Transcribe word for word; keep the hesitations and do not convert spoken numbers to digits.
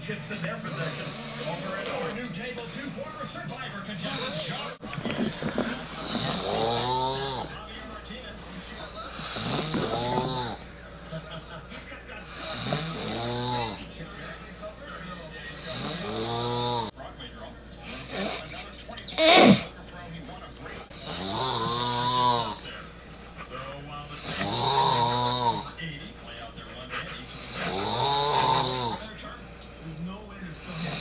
chips in their possession. Over at our new table, two former Survivor contestants, Sean. There's no way to